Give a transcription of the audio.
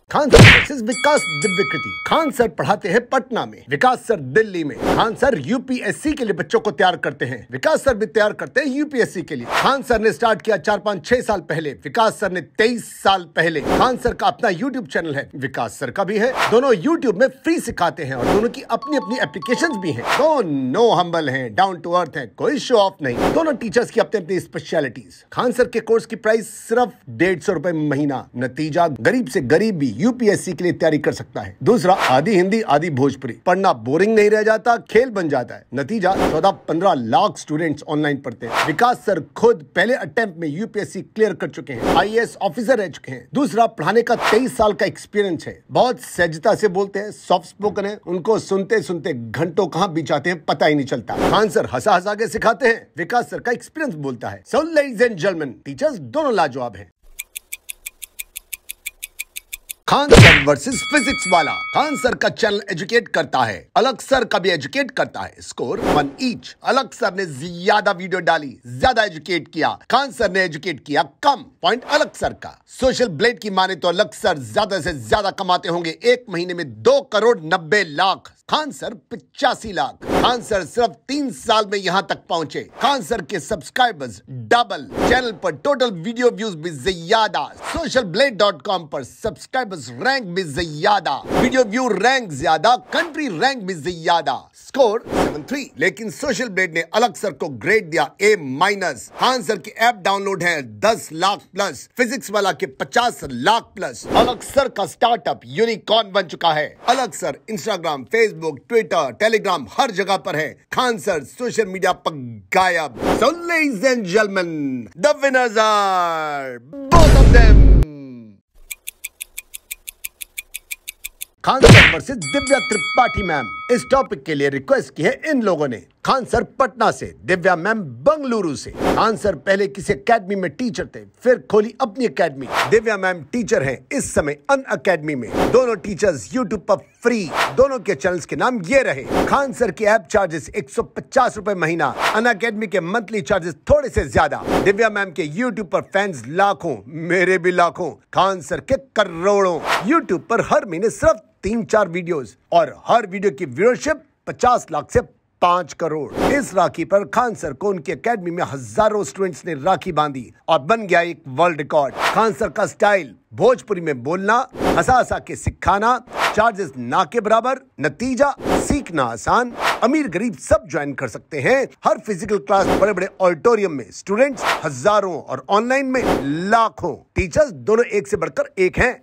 Khan sir versus Vikas Divyakirti. Khan sir पढ़ाते हैं पटना में, विकास सर दिल्ली में। खान सर यूपीएससी के लिए बच्चों को तैयार करते हैं, विकास सर भी तैयार करते हैं यूपीएससी के लिए। खान सर ने स्टार्ट किया 4-5-6 साल पहले, विकास सर ने 23 साल पहले। खान सर का अपना यूट्यूब चैनल है, विकास सर का भी है। दोनों यूट्यूब में फ्री सिखाते हैं और दोनों की अपनी अपनी एप्लीकेशंस भी हैं। दोनों हम्बल हैं, डाउन टू अर्थ हैं, कोई शो ऑफ नहीं। दोनों टीचर्स की अपनी अपनी स्पेशलिटीज। खान सर के कोर्स की प्राइस सिर्फ 150 रुपए महीना। नतीजा, गरीब से गरीब भी यूपीएससी के लिए तैयारी कर सकता है। दूसरा, आधी हिंदी आधी भोजपुरी, पढ़ना बोरिंग नहीं रह जाता, खेल बन जाता है। नतीजा, 14-15 लाख स्टूडेंट्स ऑनलाइन पढ़ते हैं। विकास सर खुद पहले अटेम्प्ट में यूपीएससी क्लियर कर चुके हैं, आईएएस ऑफिसर रह चुके हैं। दूसरा, पढ़ाने का 23 साल का एक्सपीरियंस है। बहुत सहजता से बोलते हैं, सॉफ्ट स्पोकन है। उनको सुनते सुनते घंटों कहां बीत जाते हैं पता ही नहीं चलता। खान सर हंसा हंसा के सिखाते हैं, विकास सर का एक्सपीरियंस बोलता है। So ladies and gentleman, teachers दोनों लाजवाब हैं। खान सर वर्सेस फिजिक्स वाला। खान सर का चैनल एजुकेट करता है, अलग सर का भी एजुकेट करता है। Score 1 each. अलग सर ने ज्यादा वीडियो डाली, ज्यादा एजुकेट किया। खान सर ने एजुकेट किया कम, पॉइंट अलग सर का। सोशल ब्लेड की माने तो अलग सर ज्यादा से ज्यादा कमाते होंगे, एक महीने में 2 करोड़ 90 लाख। खान सर 85 लाख। खान सर सिर्फ 3 साल में यहां तक पहुंचे। खान सर के सब्सक्राइबर्स डबल, चैनल पर टोटल वीडियो व्यूज भी ज्यादा, socialblade.com पर सब्सक्राइबर्स रैंक भी ज्यादा, वीडियो व्यू रैंक ज्यादा, कंट्री रैंक भी ज्यादा। स्कोर 7-3। लेकिन सोशल ब्लेड ने अलग सर को ग्रेड दिया A-। खान सर की ऐप डाउनलोड है 10 लाख प्लस, फिजिक्स वाला के 50 लाख प्लस। अलग सर का स्टार्टअप यूनिकॉर्न बन चुका है। Alakh sir Instagram, Facebook, Twitter, Telegram हर जगह पर है। खान सर सोशल मीडिया पर गायब। So ladies and gentlemen, the winners are both of them. Khan sir versus Divya Tripathi ma'am. इस टॉपिक के लिए रिक्वेस्ट की है इन लोगों ने। खान सर पटना से, दिव्या मैम बंगलुरु से। खान सर पहले किसी एकेडमी में टीचर थे, फिर खोली अपनी एकेडमी। दिव्या मैम टीचर हैं इस समय अन अकेडमी में। दोनों टीचर्स यूट्यूब पर फ्री। दोनों के चैनल्स के नाम ये रहे। खान सर की ऐप चार्जेस 150 रुपए महीना, अन अकेडमी के मंथली चार्जेस थोड़े से ज्यादा। दिव्या मैम के यूट्यूब पर फैंस लाखों, मेरे भी लाखों। खान सर के करोड़ों। यूट्यूब पर हर महीने सिर्फ 3-4 वीडियोस और हर वीडियो की व्यूअरशिप 50 लाख से 5 करोड़। इस राखी पर खान सर को उनकी एकेडमी में हजारों स्टूडेंट्स ने राखी बांधी और बन गया एक वर्ल्ड रिकॉर्ड। खान सर का स्टाइल, भोजपुरी में बोलना, हंसा हंसा के सिखाना, चार्जेस ना के बराबर। नतीजा, सीखना आसान, अमीर गरीब सब ज्वाइन कर सकते हैं। हर फिजिकल क्लास बड़े बड़े ऑडिटोरियम में, स्टूडेंट्स हजारों और ऑनलाइन में लाखों। टीचर्स दोनों एक से बढ़कर एक हैं।